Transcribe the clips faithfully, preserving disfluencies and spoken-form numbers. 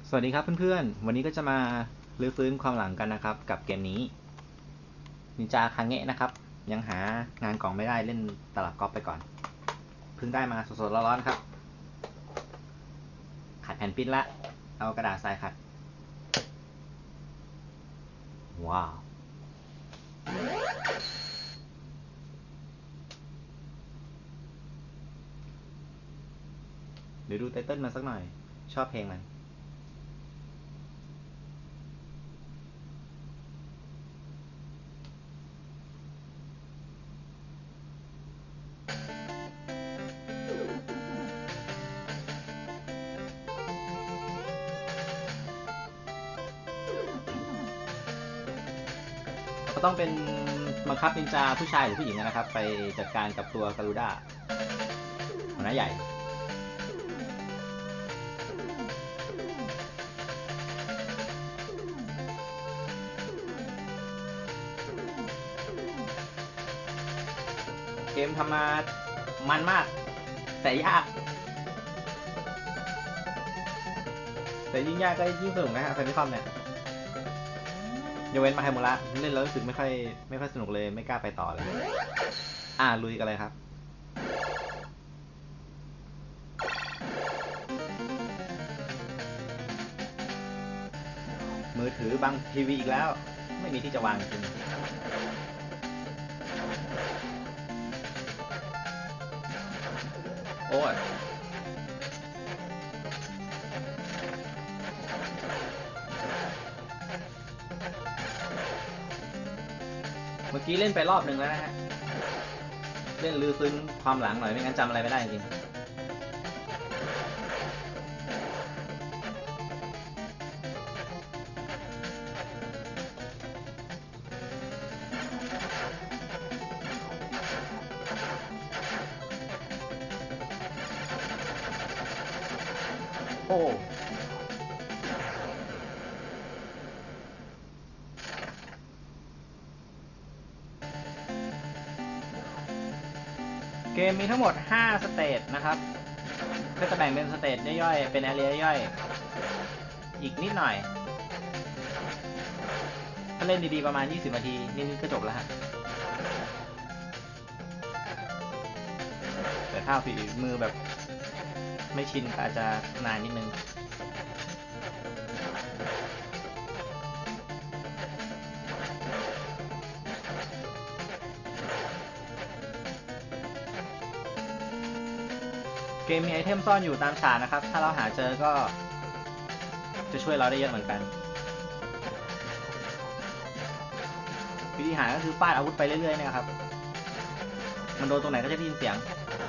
สวัสดีครับเพื่อนๆวันนี้ก็จะมารื้อฟื้นความหลังกันนะครับกับเกมนี้นินจาคังเงะนะครับยังหางานกล่องไม่ได้เล่นตลับก๊อปไปก่อนเพิ่งได้มาสดๆร้อนๆครับขัดแผ่นปิ้นละเอากระดาษทรายขัดว้าวเดี๋ยวดูไตเติ้ลมันสักหน่อยชอบเพลงมันก็ต้องเป็นบังคับนินจาผู้ชายหรือผู้หญิงนะครับไปจัดการกับตัวการูด้าหัวหน้าใหญ่เกมทำมามันมากแต่ยากแต่ยิ่งยากก็ยิ่งสนุกนะฮะแฟนมิคอมเนี่ยยกเว้นมาไฮมูระเล่นแล้วรู้สึกไม่ค่อยไม่ค่อยสนุกเลยไม่กล้าไปต่อเลยอ่าลุยกันเลยครับมือถือบังทีวีอีกแล้วไม่มีที่จะวางจริงโอ้ยเมื่อกี้เล่นไปรอบหนึ่งแล้วนะฮะเล่นลือฟื้นความหลังหน่อยไม่งั้นจำอะไรไม่ได้จริงโอ้เกมมีทั้งหมดห้าสเตจนะครับก็จะแบ่งเป็นสเตจย่อยๆเป็นแอเรียย่อยอีกนิดหน่อยถ้าเล่นดีๆประมาณยี่สิบนาทีนี่ก็จบแล้วฮะแต่ถ้าฝีมือแบบไม่ชินก็อาจจะนานนิดนึงเกมมีไอเทมซ่อนอยู่ตามฉากนะครับถ้าเราหาเจอก็จะช่วยเราได้เยอะเหมือนกันวิธีหาก็คือฟาดอาวุธไปเรื่อยๆเนี่ยครับมันโดนตรงไหนก็จะได้ยินเสียง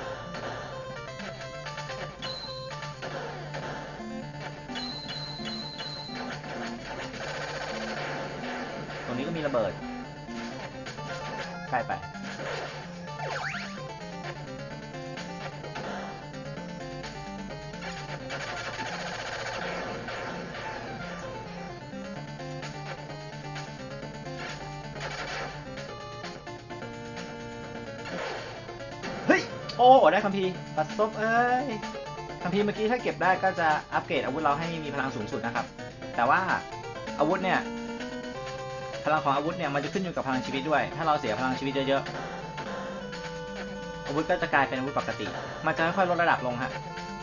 ตรงนี้ก็มีระเบิดใกล้ไปเฮ้ยโอ้ได้คัมภีร์ปัดซบเอ้ยคัมภีร์เมื่อกี้ถ้าเก็บได้ก็จะอัปเกรดอาวุธเราให้มีพลังสูงสุดนะครับแต่ว่าอาวุธเนี่ยพลังของอาวุธเนี่ยมันจะขึ้นอยู่กับพลังชีวิตด้วยถ้าเราเสียพลังชีวิตเยอะๆอาวุธก็จะกลายเป็นอาวุธปกติมันจะค่อยๆลดระดับลงฮะ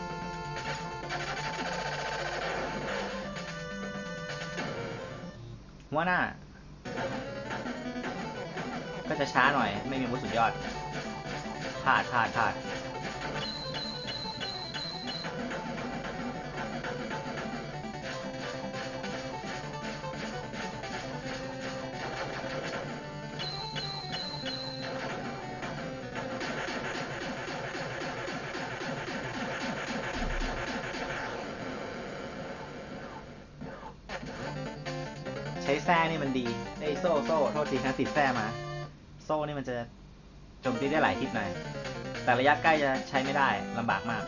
หัวหน้าก็จะช้าหน่อยไม่มีอาวุธสุดยอดพลาดพลาดพลาดใช้แส้นี่มันดีไอ้โซ่โซ่โทษทีนะติดแส้มาโซ่นี่มันจะโจมตีได้หลายทิศหน่อยแต่ระยะใกล้จะใช้ไม่ได้ลำบากมาก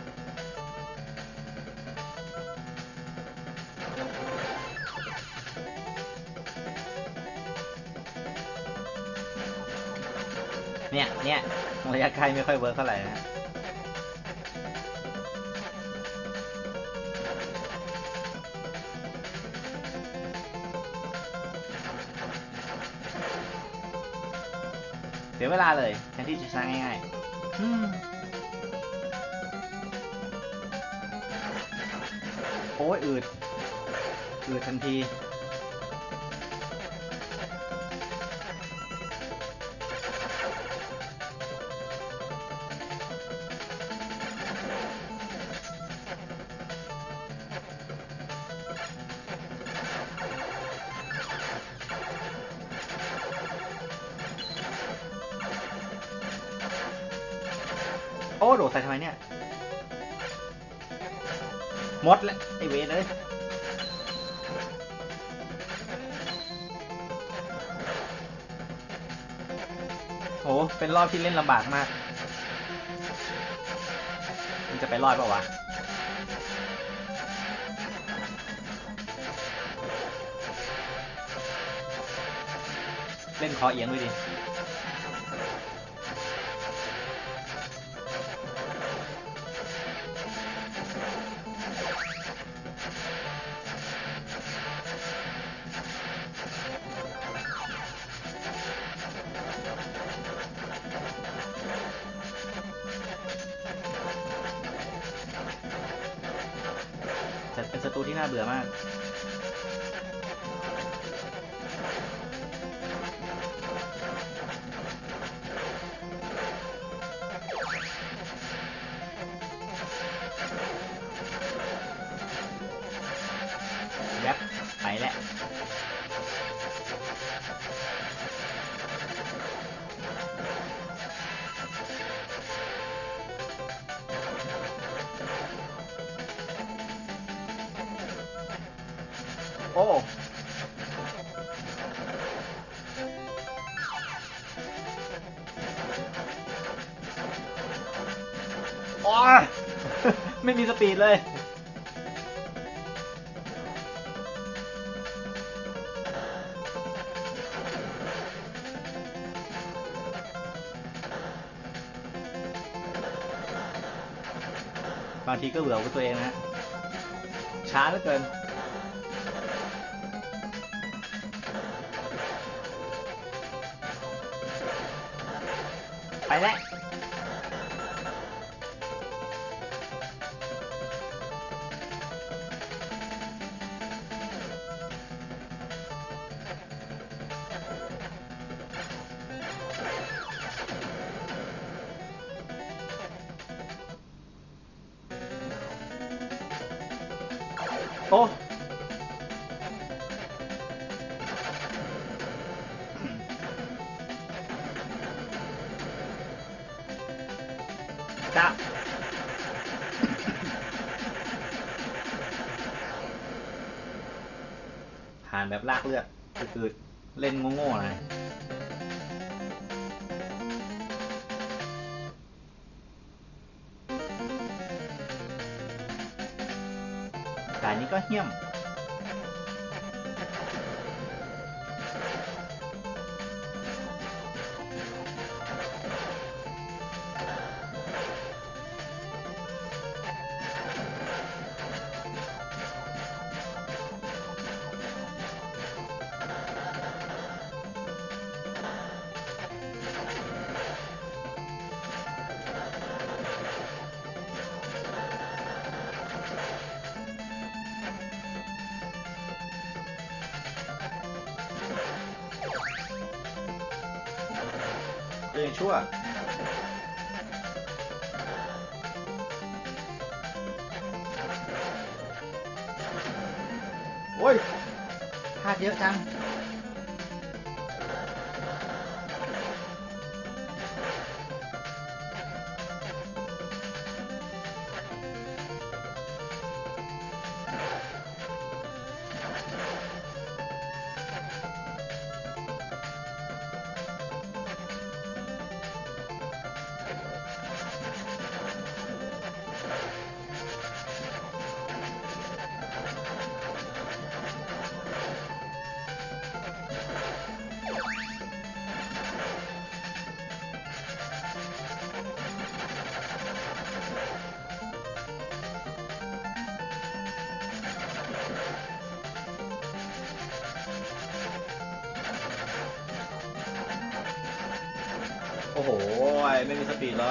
เนี่ยเนี่ยระยะใกล้ไม่ค่อยเวิร์กเท่าไหร่นะ โเสียเวลาเลยแทนที่จะชนะง่ายๆอืมโอ้ยอืดอืดทันทีโอ้โดดใส่ทำไมเนี่ยมดแล้วไอเวทเลยโหเป็นรอบที่เล่นลำบากมากมันจะไปรอดเปล่าวะเล่นคอเอียงด้วยดิจะเป็นศัตรูที่น่าเบื่อมากยับไปแล้วโอ้โอ้ย ไม่มีสปีดเลยบางทีก็เบื่อกับตัวเองนะช้าเหลือเกินไปแล้วโอ้จ้าผ่านแบบลากเลือดคือเล่นโง่ๆเลยแต่นี้ก็เหี้ยมตัวเองชั่วโอ้ยพลาดเยอะจังโอ้โหไม่มีสปีดเลย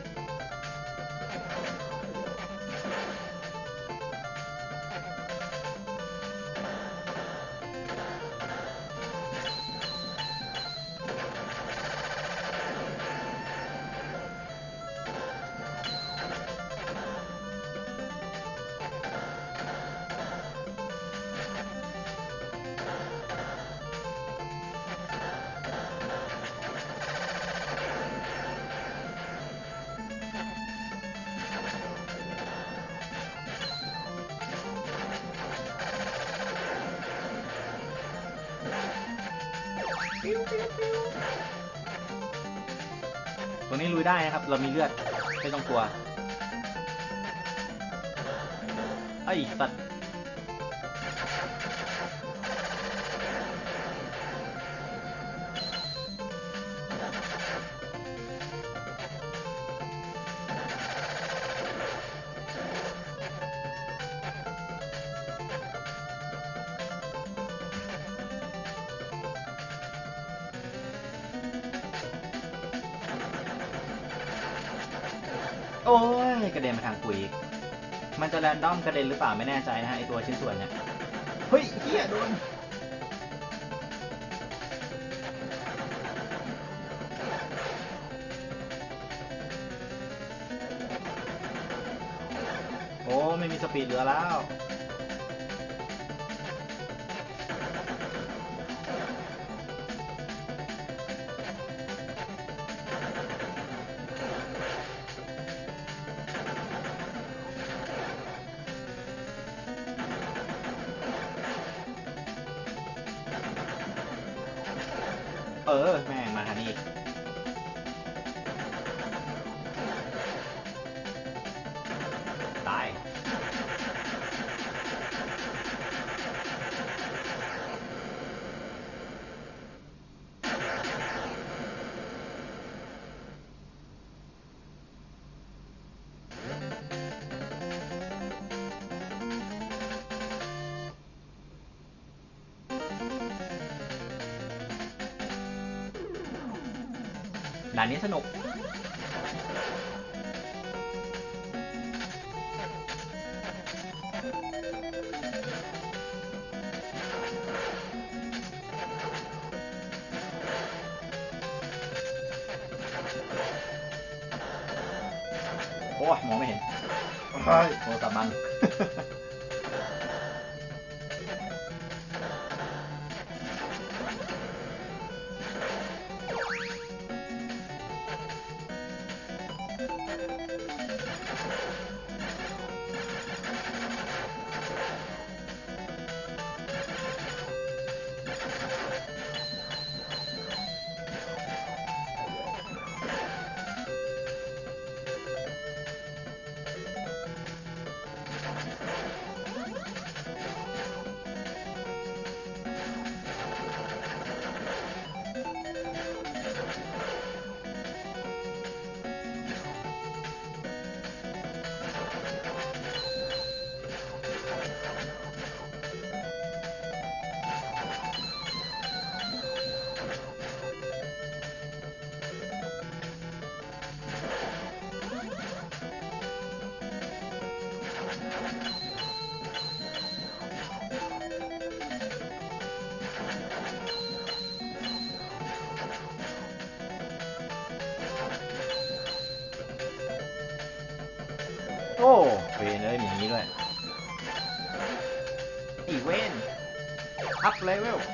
ตรงนี้ลุยได้นะครับเรามีเลือดไม่ต้องกลัวไอ้สัตว์โอ้ยกระเด็นมาทางกุยมันจะแรนดอมกระเด็นหรือเปล่าไม่แน่ใจนะฮะไอตัวชิ้นส่วนเนี่ยเฮ้ยเฮียโดนโอ้ไม่มีสปีดเหลือแล้วเออแม่งมาทางนี้ตายด่านนี้สนุกโอ้ยมองไม่เห็นโอ้ยโอ้ตาบังโอ้เวนเลยอย่างนี้ด้วยอีเวนอัพเลเวล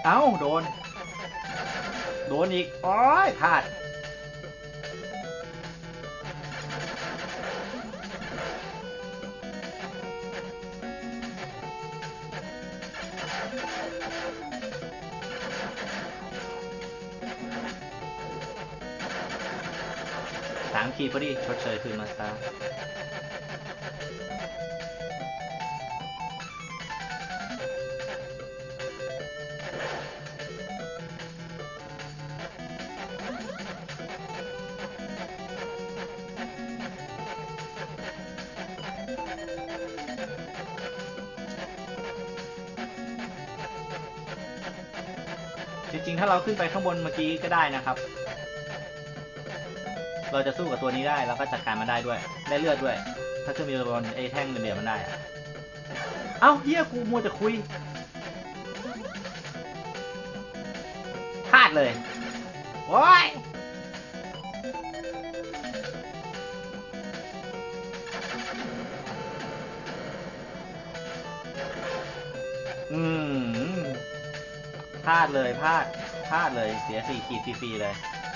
เอ้าโดนโดนอีกโอ้ยพลาดสามขีดพอดีชดเชยคืนมาซะจริงๆถ้าเราขึ้นไปข้างบนเมื่อกี้ก็ได้นะครับเราจะสู้กับตัวนี้ได้แล้วก็จัดการมันได้ด้วยได้เลือดด้วยถ้าขึ้นไปบนไอ้แท่งเดียวมันได้อะเอ้าเฮียกูมัวแต่คุยพลาดเลยโอ้ยอืมพลาดเลยพลาดพลาดเลยเสียสี่ขีดฟรีๆเลย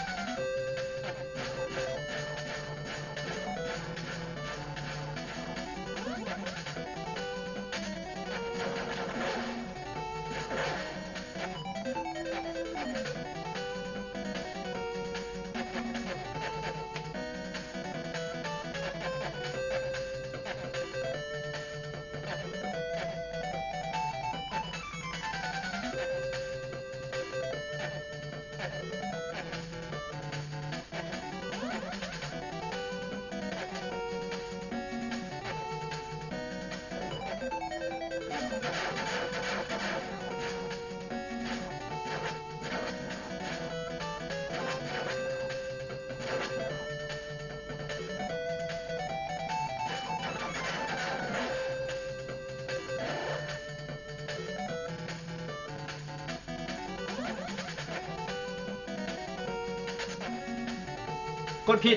กดผิด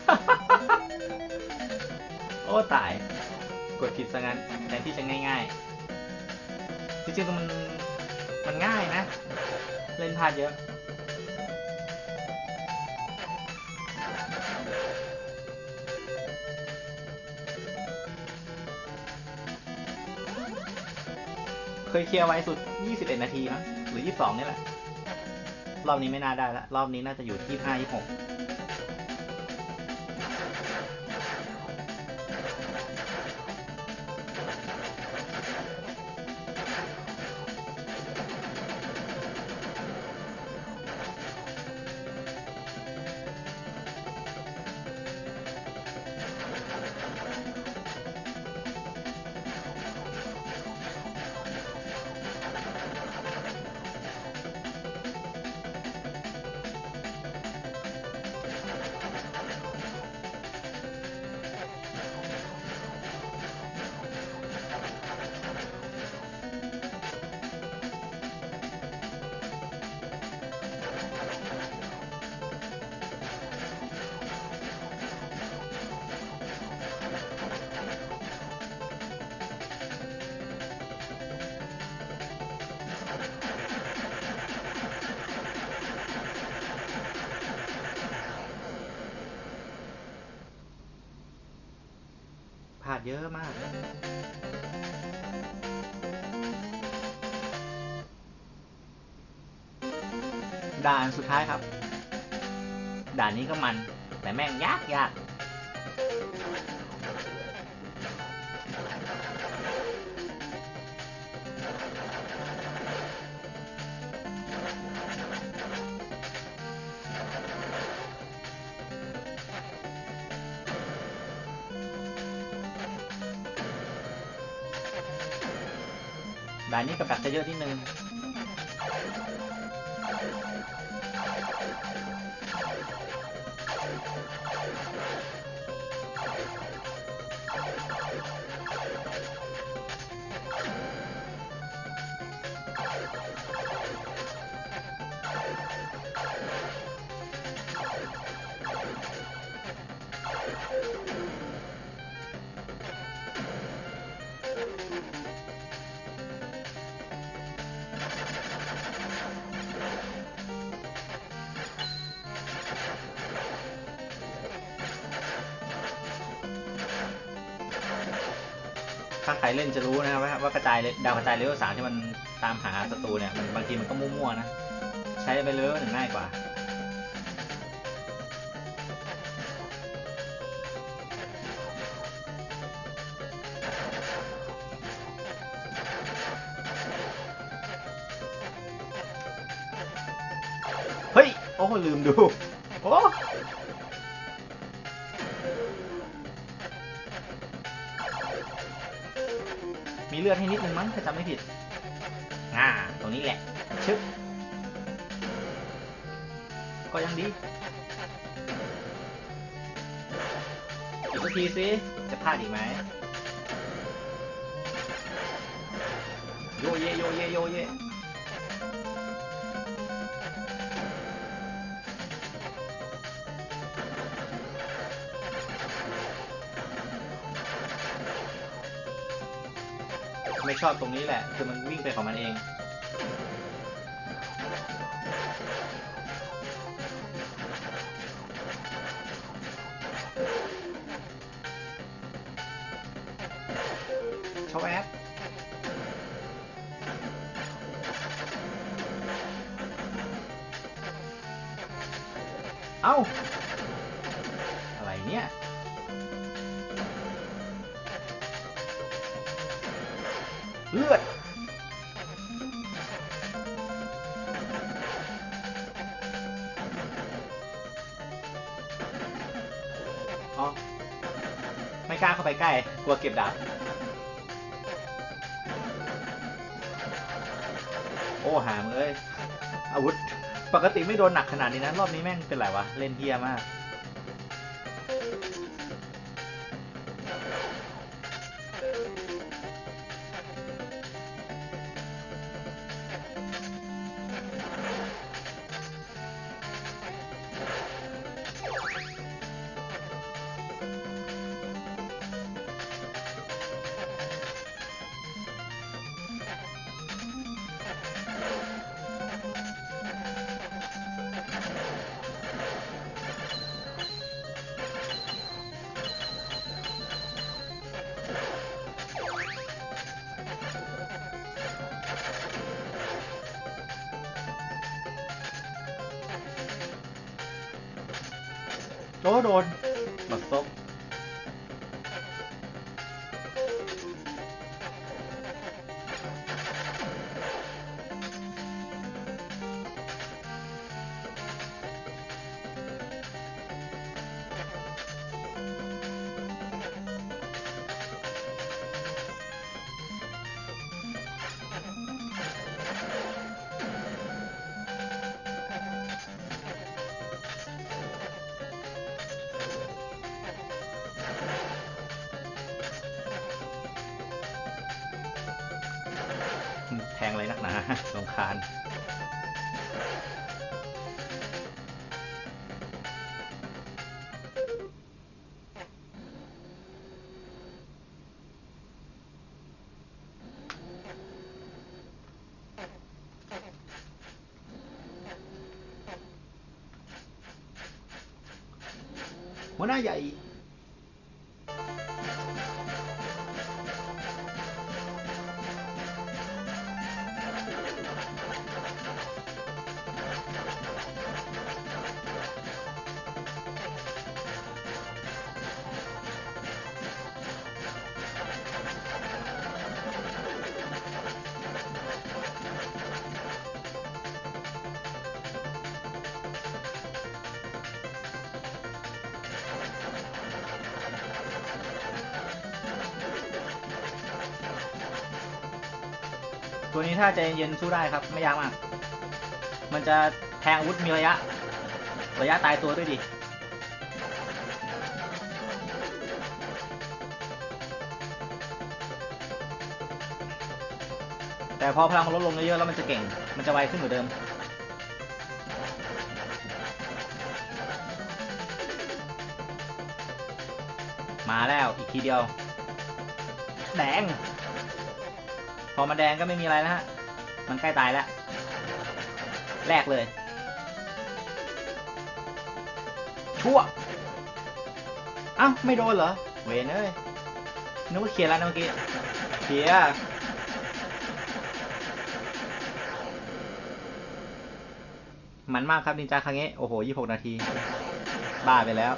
โอ้ตายกดผิดซะงั้นแทนที่จะง่ายๆจริงๆมันมันง่ายนะเล่นพลาดเยอะเคยเคลียร์ไว้สุดยี่สิบเอ็ดนาทีมั้งหรือยี่สิบสองนี่แหละรอบนี้ไม่น่าได้ละรอบนี้น่าจะอยู่ที่ยี่สิบห้า ยี่สิบหกพลาดเยอะมากด่านสุดท้ายครับด่านนี้ก็มันแต่แม่งยากยากด่านนี้กับดักจะเยอะนิดนึงถ้าใครเล่นจะรู้นะครับว่าว่ากระจายดาวกระจายเลเวลสามที่มันตามหาศัตรูเนี่ยมันบางทีมันก็มั่วๆนะใช้ไปเลเวลหนึ่งง่ายกว่าเฮ้ยโอ้ลืมดูโอ้มีเลือดให้นิดนึงมั้งถ้าจำไม่ผิดอ่าตรงนี้แหละชึบก็ยังดีอีกสักทีสิจะพลาดอีกไหมโยเยโยเยโยเยไม่ชอบตรงนี้แหละคือมันวิ่งไปของมันเองชอบแอปเอ้าอะไรเนี่ยเลือดอ๋อไม่กล้าเข้าไปใกล้กลัวเก็บดาบโอ้หามเอ้ยอาวุธปกติไม่โดนหนักขนาดนี้นะรอบนี้แม่งเป็นไรวะเล่นเฮี้ยมากโดนโดนบัดซบแทงอะไรนักหนารำคาญหัวหน้าใหญ่ตัวนี้ถ้าใจเย็นสู้ได้ครับไม่ยากมากมันจะแทงอาวุธมีระยะระยะตายตัวด้วยดิแต่พอพลังมันลดลงเยอะๆแล้วมันจะเก่งมันจะไวขึ้นกว่าเดิมมาแล้วอีกทีเดียวแดงพอมาแดงก็ไม่มีอะไรแล้วฮะมันใกล้ตายแล้วแรกเลยชั่วเอ้าไม่โดนเหรอเวนเอ้ยนึกว่าเคลียร์แล้วนะเมื่อกี้เคลียร์มันมากครับนินจาครั้งนี้โอ้โหยี่สิบหกนาทีบ้าไปแล้ว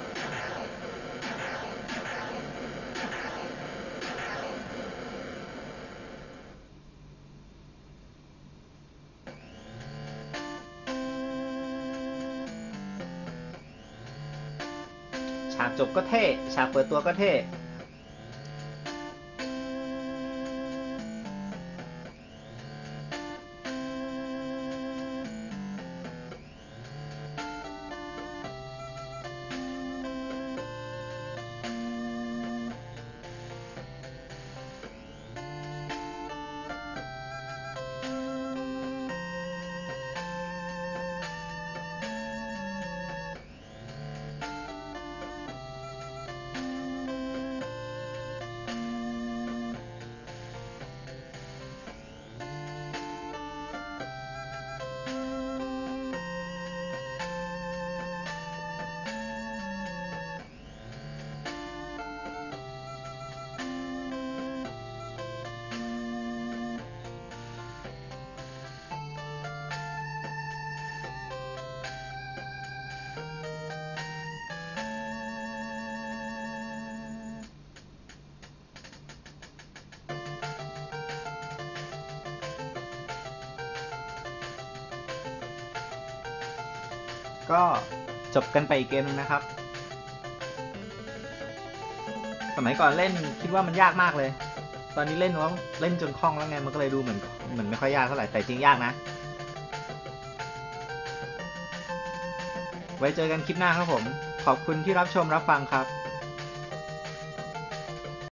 ฉากจบก็เท่ฉากเปิดตัวก็เท่ก็จบกันไปอีกเกมนึงนะครับสมัยก่อนเล่นคิดว่ามันยากมากเลยตอนนี้เล่นว่าเล่นจนคล่องแล้วไงมันก็เลยดูเหมือนเหมือนไม่ค่อยยากเท่าไหร่แต่จริงยากนะไว้เจอกันคลิปหน้าครับผมขอบคุณที่รับชมรับฟังครับ